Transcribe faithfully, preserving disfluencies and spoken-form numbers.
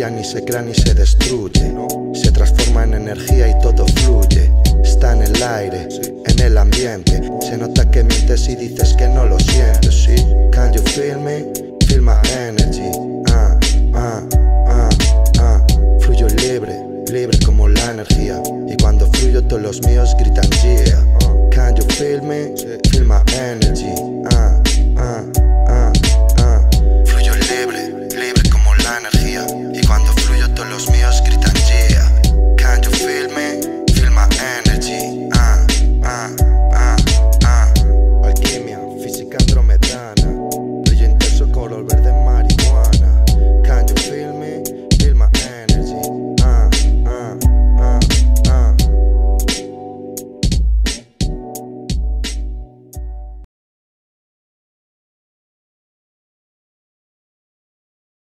ella ni se crea ni se destruye. Se transforma en energía y todo fluye. Está en el aire, en el ambiente. Se nota que mientes y dices que no lo sientes, ¿sí? Can you feel me? Feel my energy.